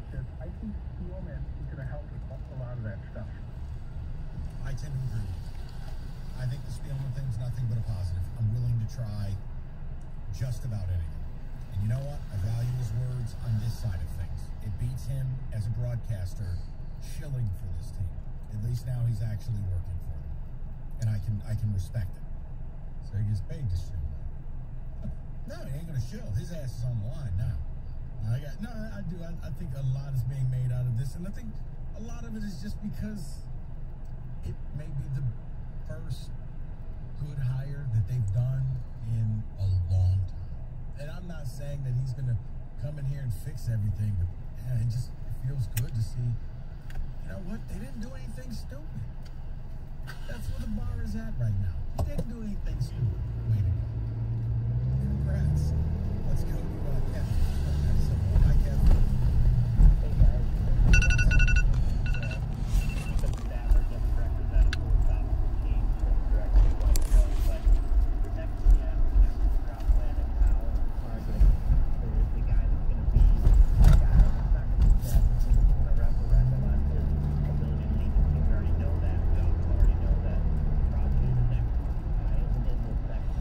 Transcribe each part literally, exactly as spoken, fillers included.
because I think Spielman is going to help with a lot of that stuff. I tend to agree. I think the Spielman thing's nothing but a positive. I'm willing to try just about anything. And you know what? I value his words on this side of things. It beats him as a broadcaster shilling for this team. At least now he's actually working for them. And I can I can respect it. So he gets paid to shill. No, he ain't gonna shill. His ass is on the line now. I got no, I do. I, I think a lot is being made out of this, and I think a lot of it is just because it may be the first good hire that they've done in a long time. And I'm not saying that he's gonna come in here and fix everything, but yeah, it just it feels good to see. You know what? They didn't do anything stupid. That's where the bar is at right now. He didn't do anything stupid. Way to go. Congrats. Let's go to uh, Kevin. So, hi, Kevin. Hey guys, uh, some Stafford doesn't represent a full time team directly like Joe, but your next G M, next drop Landon Powell, Margaret, is the guy that's going to be the guy that's not going to step. He's going to referendum on his ability to lead the team. We already know that. We also already know that probably the next guy in this next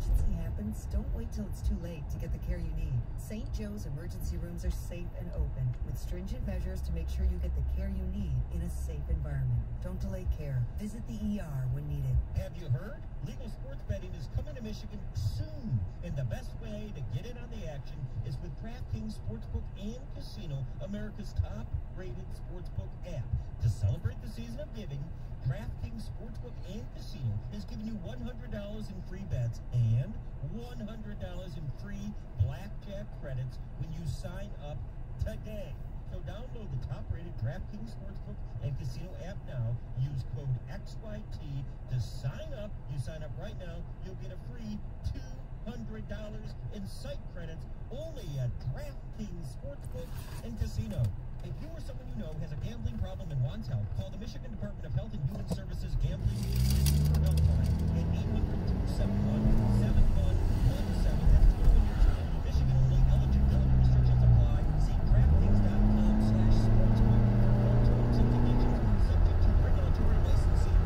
emergency happens, don't wait till it's too late to get the care you need. Saint Joe's emergency rooms are safe and open, with stringent measures to make sure you get the care you need in a safe environment. Don't delay care. Visit the E R when needed. Have you heard? Legal sports betting is coming to Michigan soon, and the best way to get in on the action is with DraftKings Sportsbook and Casino, America's top-rated sportsbook app. To celebrate the season of giving, DraftKings Sportsbook and Casino is giving you one hundred dollars in free bets and one hundred dollars in free blackjack credits when you sign up today. So download the top-rated DraftKings Sportsbook and Casino app now. Use code X Y T to sign up. You sign up right now, you'll get a free two hundred dollars in site credits only at DraftKings Sportsbook and Casino. If you or someone you know has a gambling problem and wants help, call the Michigan Department of Health and Human Services Gambling Helpline at eight hundred, two seven one, seven one one seven. That's twenty-one years old. Michigan only. Eligibility restrictions apply. See DraftKings.com slash sportsbook for full terms and conditions. Subject to regulatory licensing.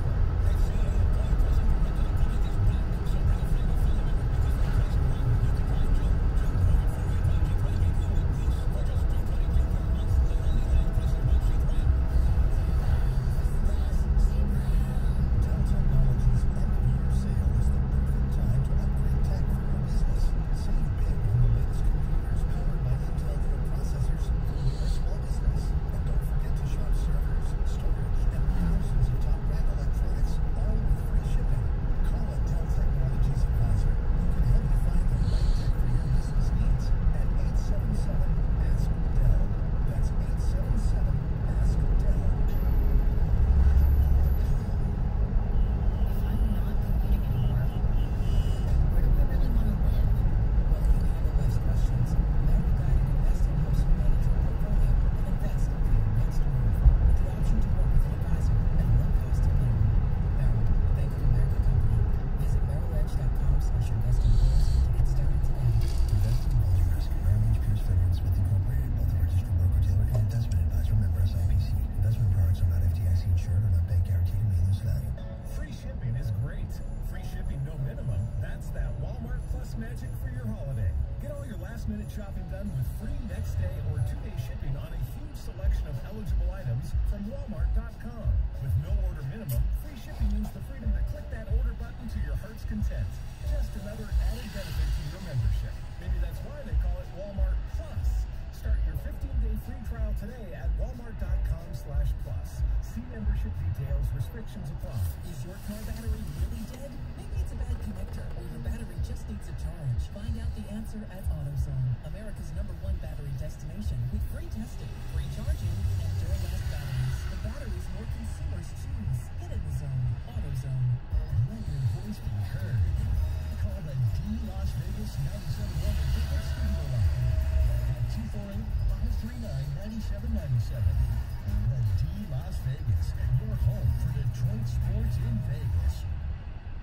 Shopping done with free next day or two-day shipping on a huge selection of eligible items from Walmart dot com. With no order minimum, free shipping means the freedom to click that order button to your heart's content. Just another added benefit to your membership. Maybe that's why they call it Walmart Plus. Start your fifteen-day free trial today at Walmart dot com slash plus. See membership details. Restrictions apply. Is your car battery really dead? Maybe it's a bad connector, or your battery just needs a charge. Find out the answer at AutoZone, America's number one battery destination, with free testing, free charging, and Duralast batteries. The batteries more consumers choose. Get in the zone. AutoZone. Let your voice be heard. Call the D Las Vegas ninety-seven one Ticket Studio line at two four eight, five three nine, nine seven nine seven. The D Las Vegas, your home for Detroit sports in Vegas.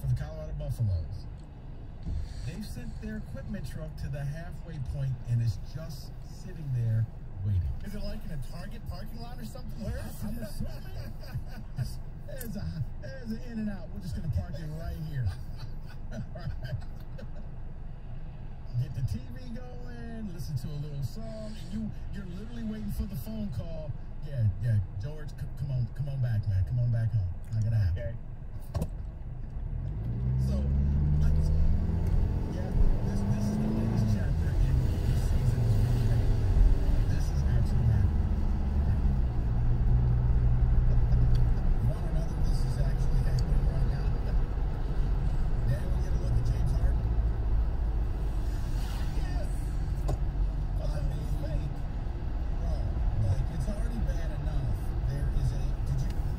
for the Colorado Buffaloes. They've sent their equipment truck to the halfway point and is just sitting there waiting. Is it like in a Target parking lot or something? Where is I'm it? assuming there's a there's an in and out. We're just gonna park it right here. All right. Get the T V going, listen to a little song, and you you're literally waiting for the phone call. Yeah, yeah, George, c- come on, come on back, man, come on back home. Not gonna happen. Okay. So, I, yeah, this this is the latest chapter in this season's recap. This is actually happening. One another, this is actually happening right now. Then we get a look at James Harden. Yes. I mean, bro, like, it's already bad enough. There is a, did you,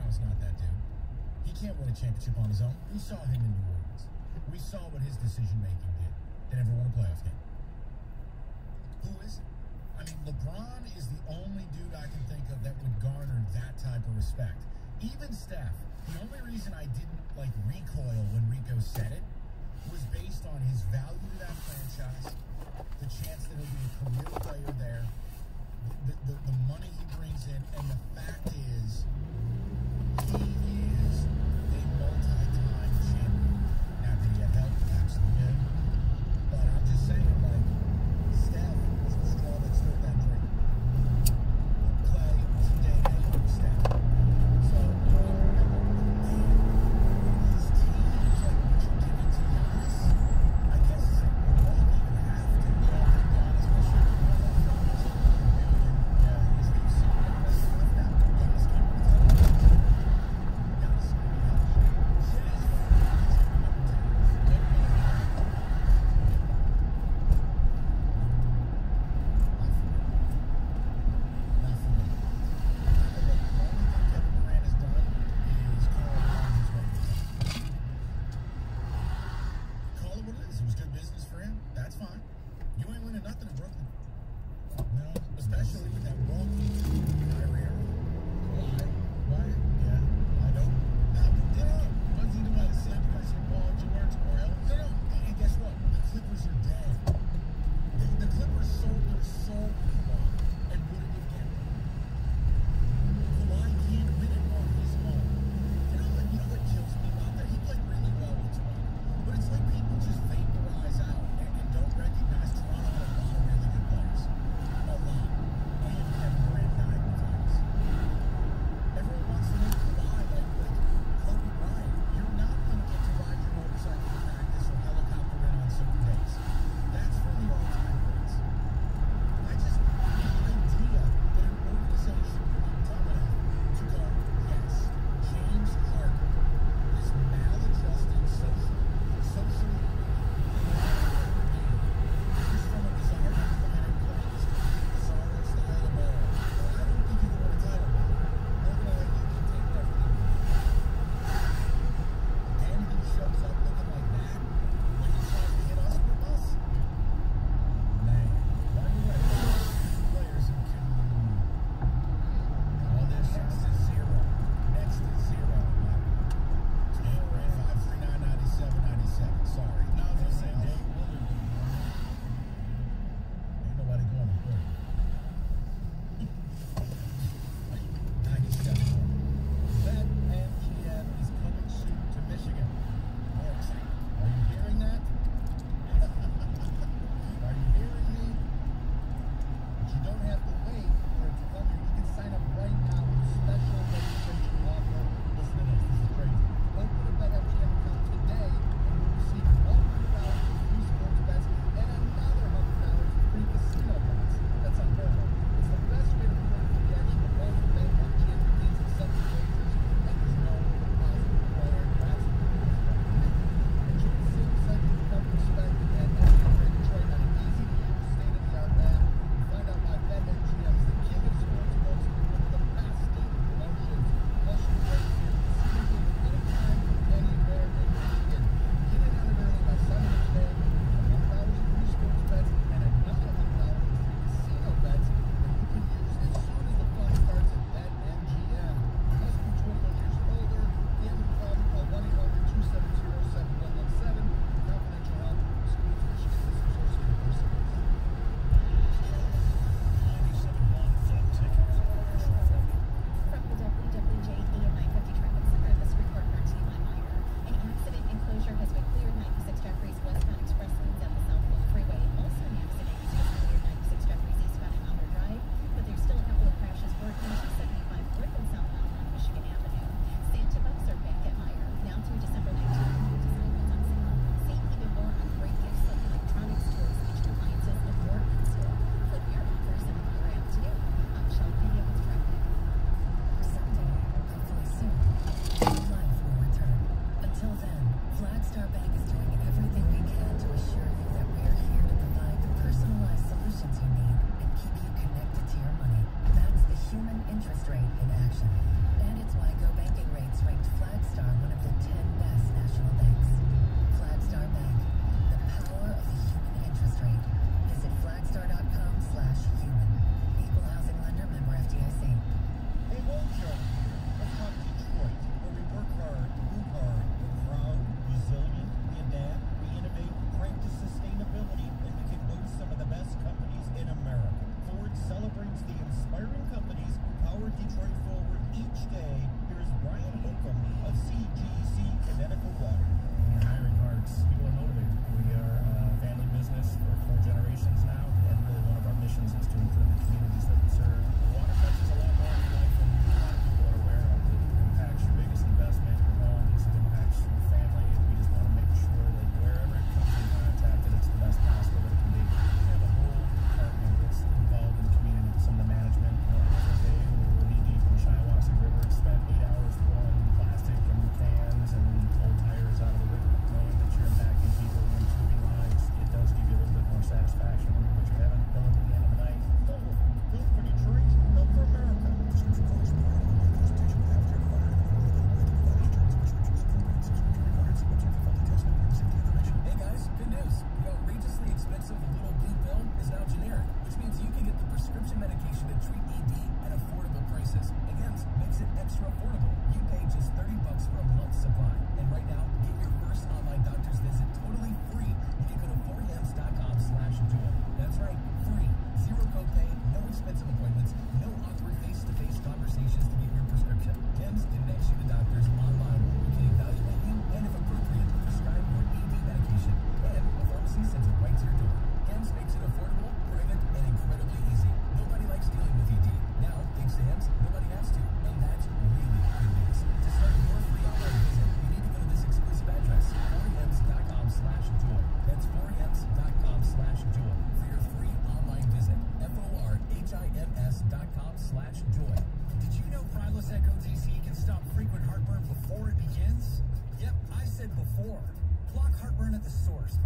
Carroll's not that dude. He can't win a championship on his own. We saw him in New Orleans. We saw what his decision-making did. They never won a playoff game. Who is it? I mean, LeBron is the only dude I can think of that would garner that type of respect. Even Steph, the only reason I didn't, like, recoil when Rico said it was based on his value to that franchise, the chance that he'll be a career player there, the, the, the money he brings in, and the fact is, he is a multi-time champion. Now, did he have help? Absolutely. But I'm just saying, like, Steph was the straw that stirred that drink. Clay, Zidane, Steph. So, man, these teams, like, what you're giving to Giannis, I guess, is like, you don't even have to go up and down, especially if you're not going to two million. Yeah, he's new super. That's left out. Giannis can't win a title.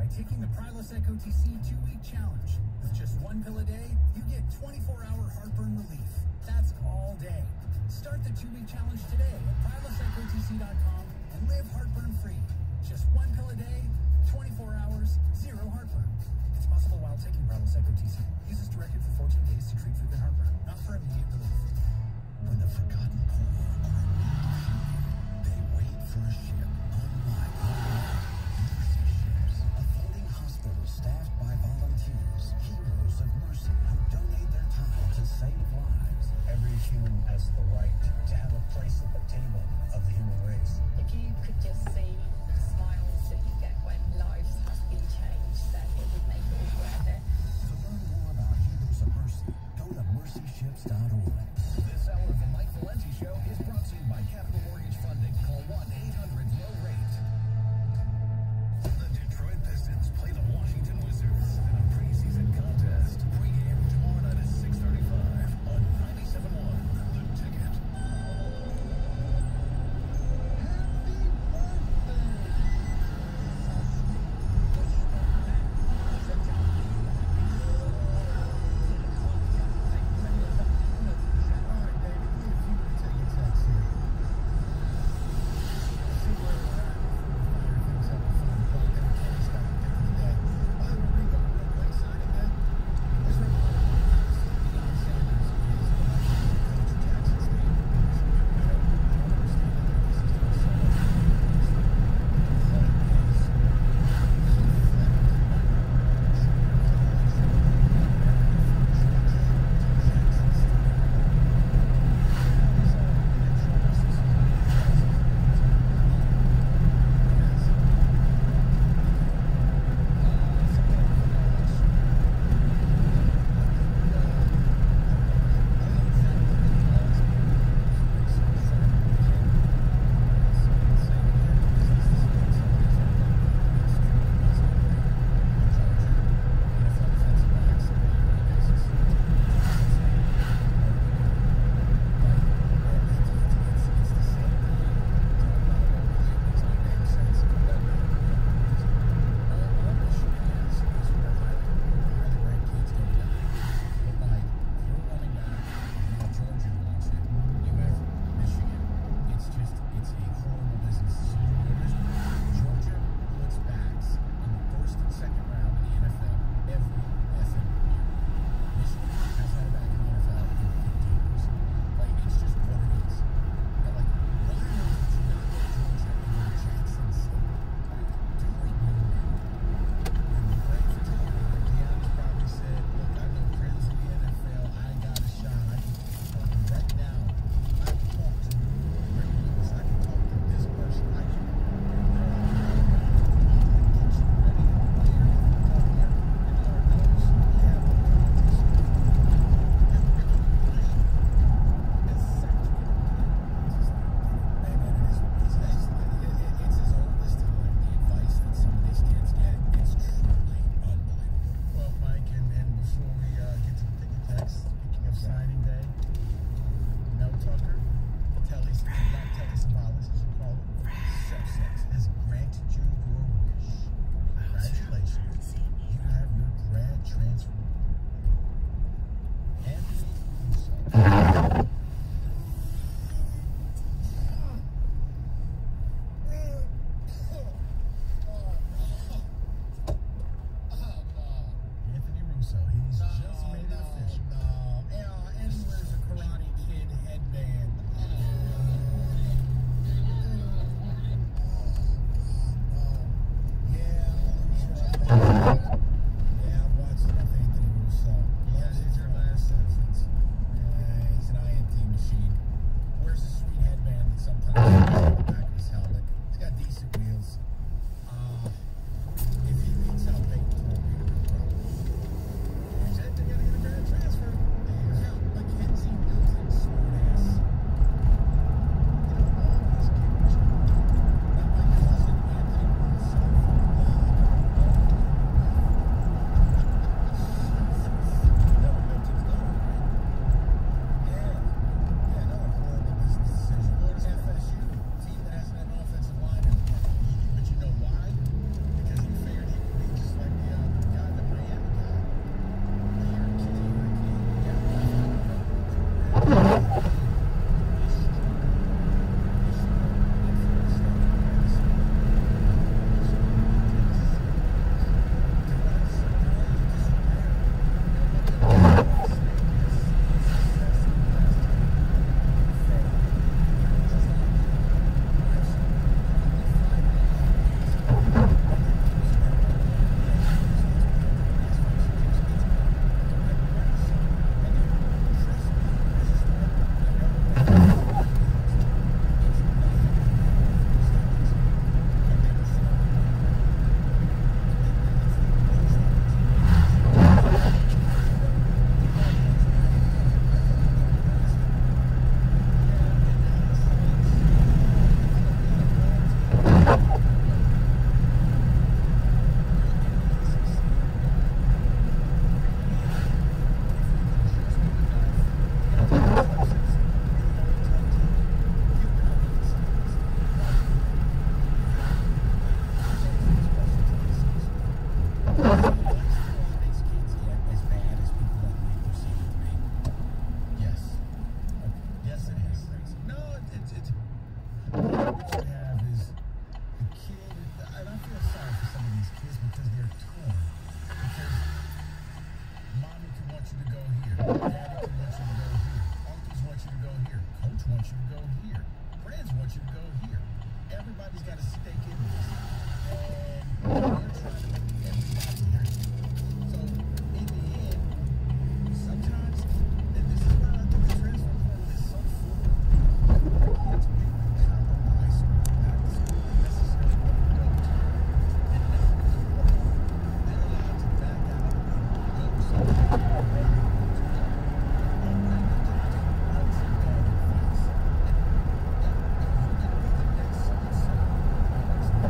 by taking the Prilosec O T C two-week challenge. With just one pill a day, you get twenty-four hour heartburn relief. That's all day. Start the two-week challenge today at Prilosec O T C dot com and live heartburn-free. Just one pill a day, twenty-four hours, zero heartburn. It's possible while taking Prilosec O T C. Use as directed for fourteen days to treat frequent heartburn, not for immediate relief. When the forgotten poor are in need of shelter, they wait for a ship unlike mercy ships, a floating hospital staffed by volunteers, heroes of mercy who donate their time to save lives. Every human has the right to have a place at the table of the human race.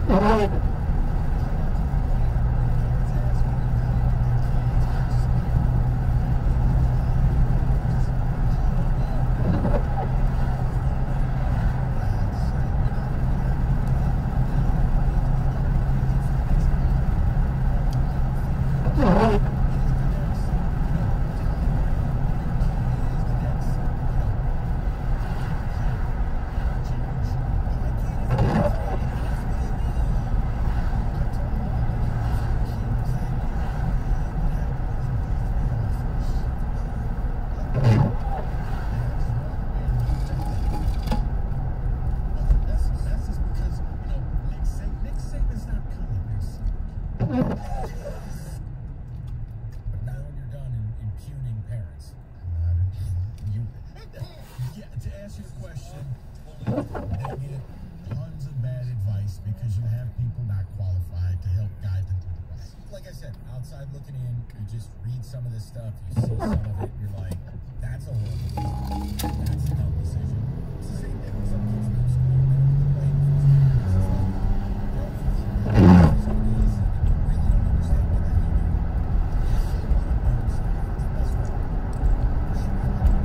Outside looking in, you just read some of this stuff, you see some of it, you're like, that's a horrible decision. That's a dumb decision. It's the same thing with some kids in school. They're playing football. They're all really don't understand what the hell they're doing. They want to own stuff. It's the best way. You should be like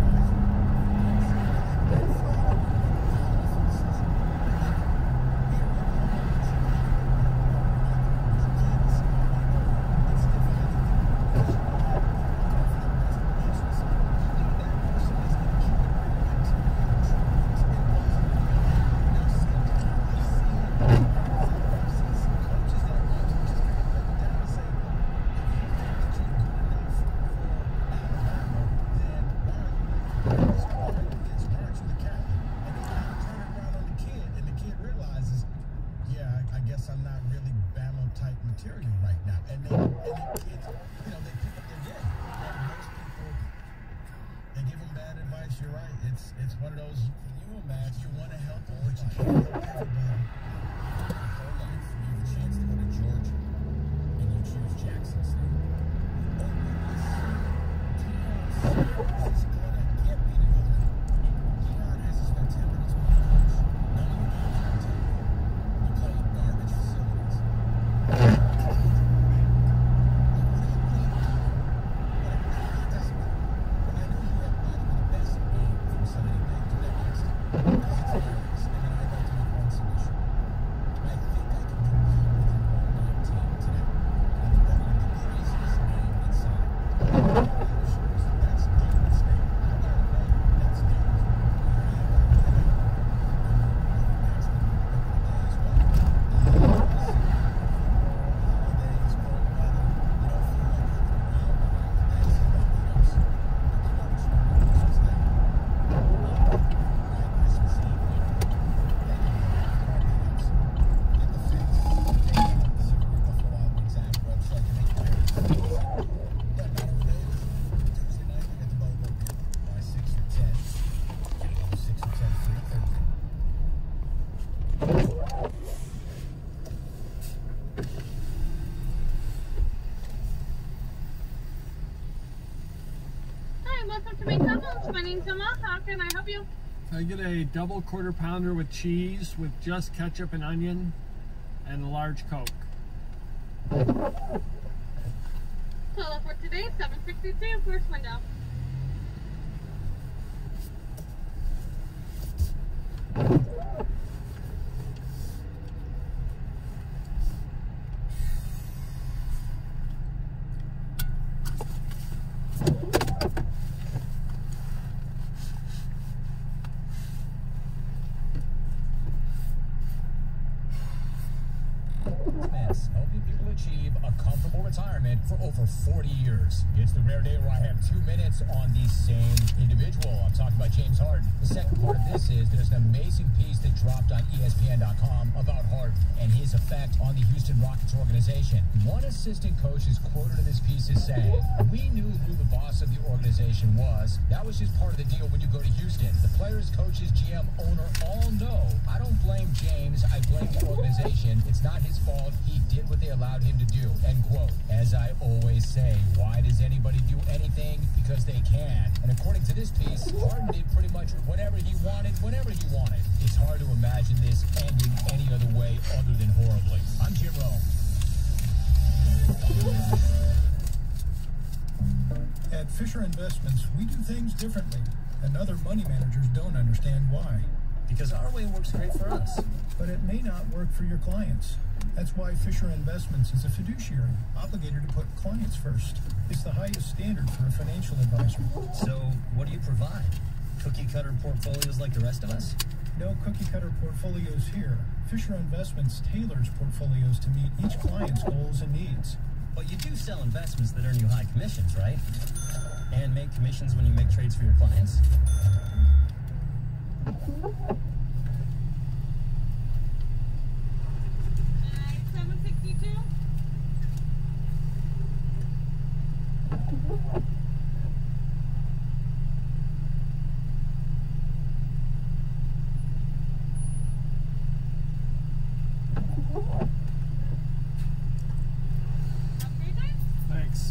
an material right now, and they, and the kids, you know, they pick up their game. And most people, they give them bad advice. You're right. It's it's one of those. Can you imagine? You want to help them, but you can't help everybody. Whole life, you have a chance to go to Georgia, and you choose Jackson State. Oh goodness, Deion is gonna get me to go there. Deion has to spend ten minutes with the coach. None of the games on tape. You play garbage facilities. Welcome to McDonald's. My name's Emma. How can I help you? Can I get a double quarter pounder with cheese with just ketchup and onion and a large Coke? Total for today, seven sixty-two, first window. Helping people achieve a comfortable retirement for over forty years. It's the rare day where I have two minutes on the same individual. I'm talking about James Harden. The second part of this is there's an amazing piece that dropped on E S P N dot com about Harden and his effect on the Houston Rockets organization. One assistant coach is quoted in this piece as saying, "We knew who the boss of the organization was. That was just part of the deal when you go to Houston. The players, coaches, G M, owner all know. I don't blame James. I blame the organization. It's not his fault. He did what they allowed him to do." End quote. As I always say, why does anybody do anything? Because they can. And according to this piece, Harden did pretty much whatever he wanted, whenever he wanted. It's hard to imagine this ending any other way other than horribly. Fisher Investments, we do things differently, and other money managers don't understand why. Because our way works great for us. But it may not work for your clients. That's why Fisher Investments is a fiduciary, obligated to put clients first. It's the highest standard for a financial advisor. So, what do you provide? Cookie-cutter portfolios like the rest of us? No cookie-cutter portfolios here. Fisher Investments tailors portfolios to meet each client's goals and needs. But you do sell investments that earn you high commissions, right? And make commissions when you make trades for your clients? seven sixty-two. Thanks.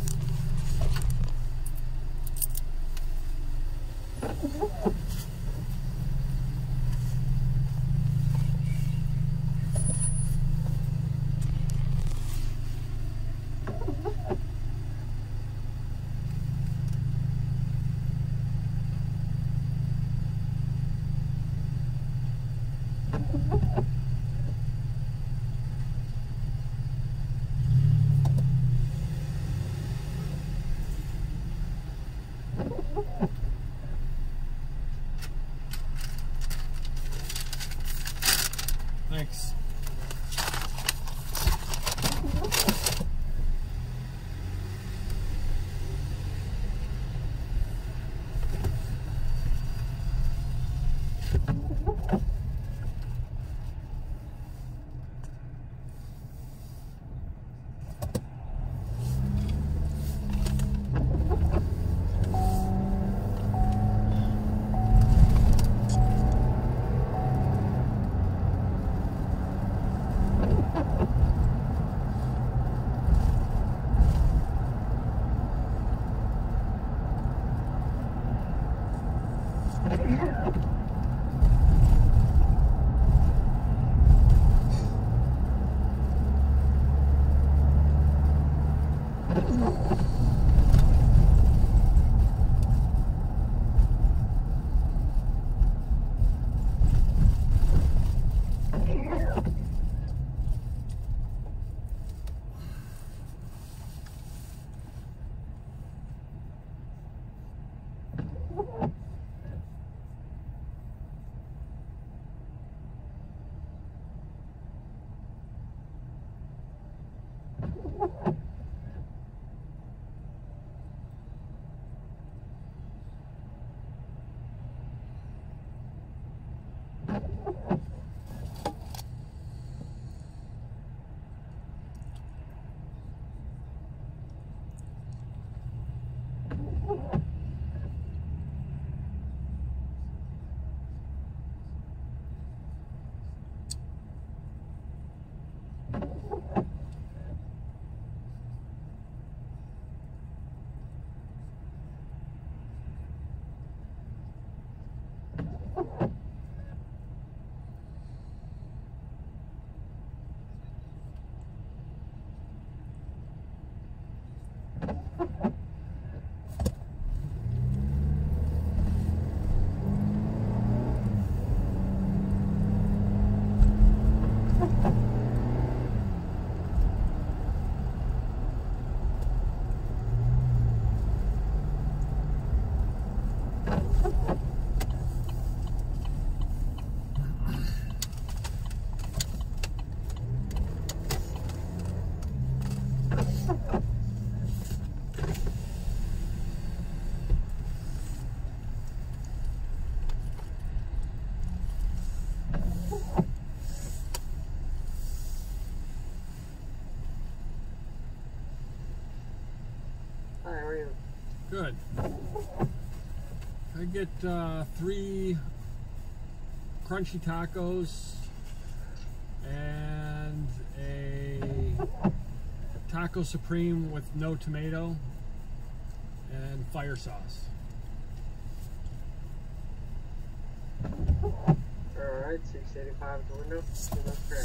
Thanks. Hi, how are you? Good. I get uh, three crunchy tacos and a taco supreme with no tomato and fire sauce. Alright, six eighty-five the window. Give us prayer.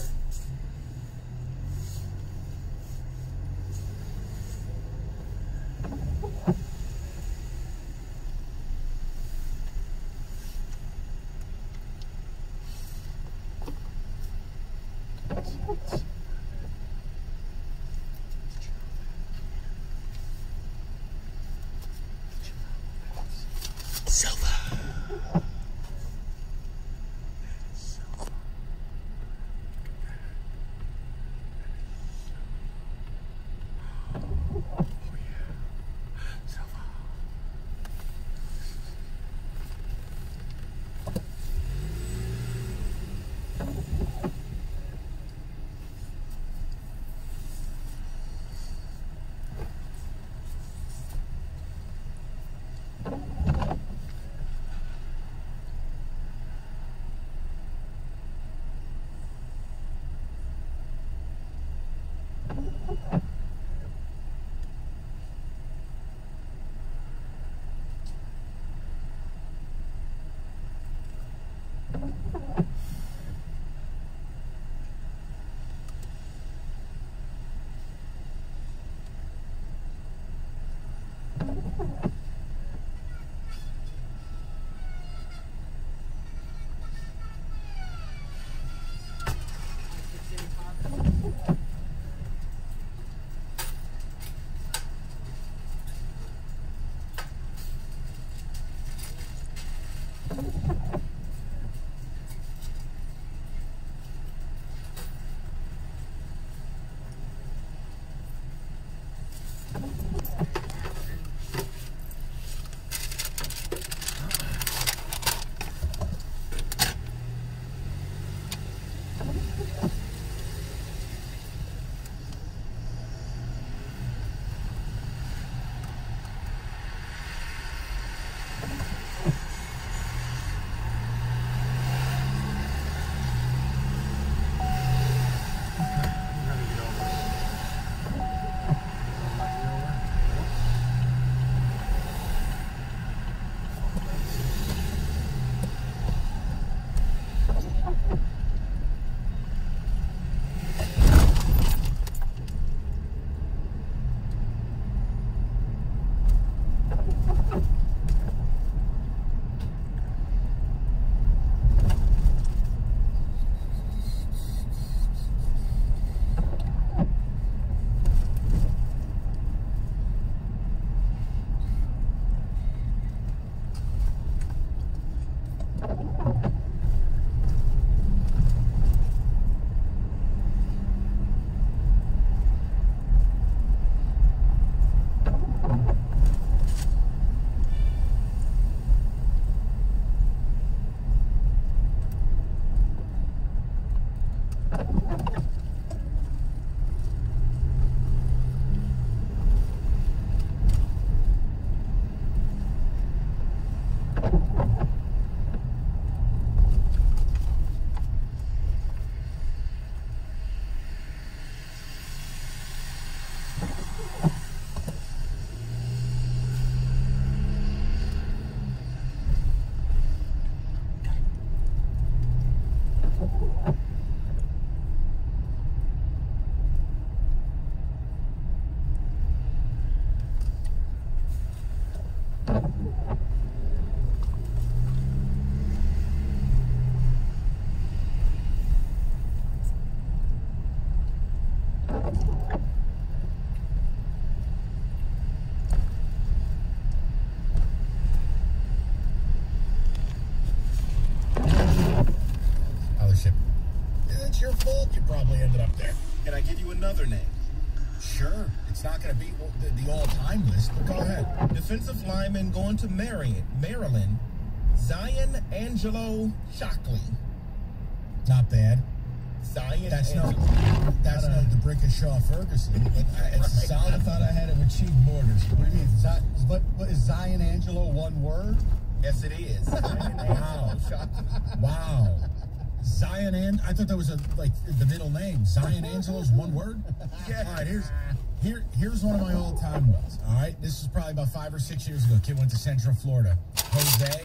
Another name. Sure, it's not going to be the, the all-time list, but go ahead. Defensive lineman going to Marion, Maryland, Zion Angelo Shockley. Not bad. Zion That's Angelo. no, that's no DeBrickashaw Ferguson, but it's Right. solid. I thought I had it with Chief Borders. What do you mean? Zi- But, but is Zion Angelo one word? Yes, it is. Zion Angelo Shockley. Wow. Zion and I thought that was a like the middle name. Zion Angelo's one word. Yeah. All right, here's here here's one of my all-time ones. All right, this is probably about five or six years ago. Kid went to Central Florida. Jose.